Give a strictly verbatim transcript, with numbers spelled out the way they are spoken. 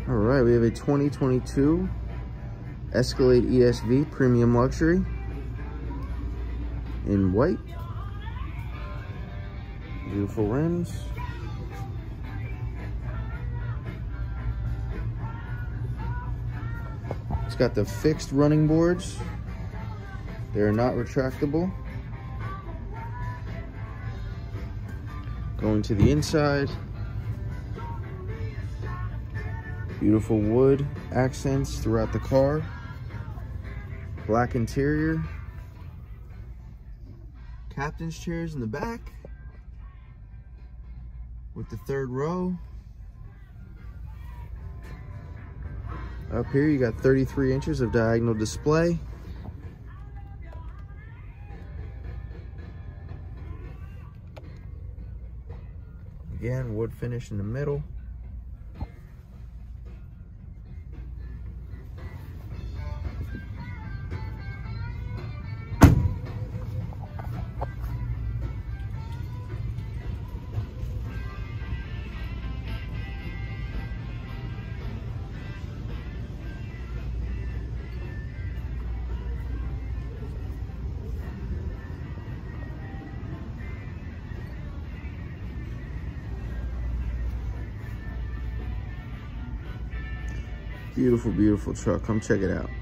All right, we have a twenty twenty-two Escalade E S V Premium Luxury in white. Beautiful rims. It's got the fixed running boards. They're not retractable. Going to the inside. Beautiful wood accents throughout the car. Black interior. Captain's chairs in the back with the third row. Up here you got thirty-three inches of diagonal display. Again, wood finish in the middle. Beautiful, beautiful truck. Come check it out.